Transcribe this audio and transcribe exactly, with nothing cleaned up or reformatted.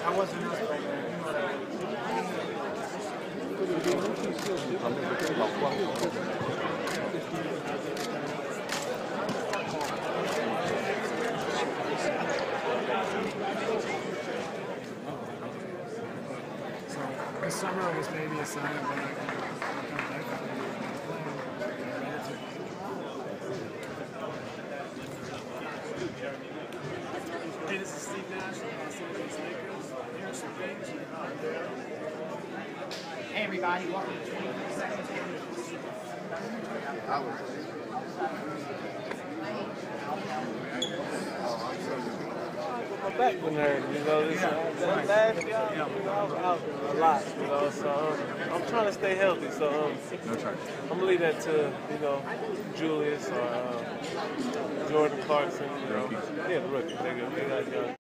I wasn't us back then. So this summer was maybe a sign of when I come back out and playing relatively. Hey, this is Steve Nash from Los Angeles Lakers. Here are some things. Hey everybody, welcome to twenty-three seconds. My back been hurting, you know. This, Yeah, that right. last year, Yeah. you know, I was out a lot, you know. So um, I'm trying to stay healthy. So um, I'm gonna leave that to you know Julius or uh, Jordan Clarkson. You know, yeah, the rookie. They, they got young.